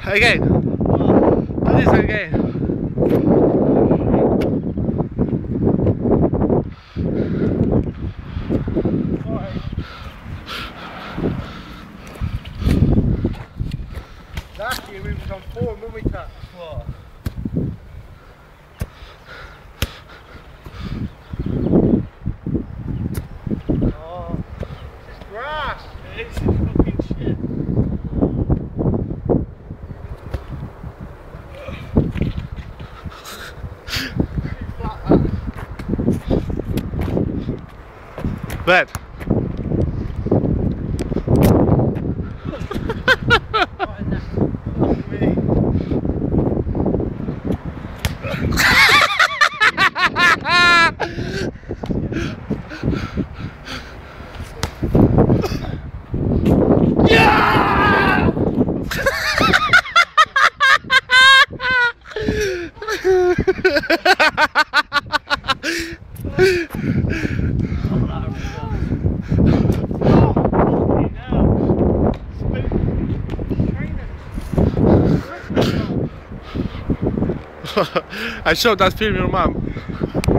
Again. Do this again. Last year we was on 4 and when we touched what? Oh, it's grass. It's fucking shit. Bad. Yeah! I showed that film your mom.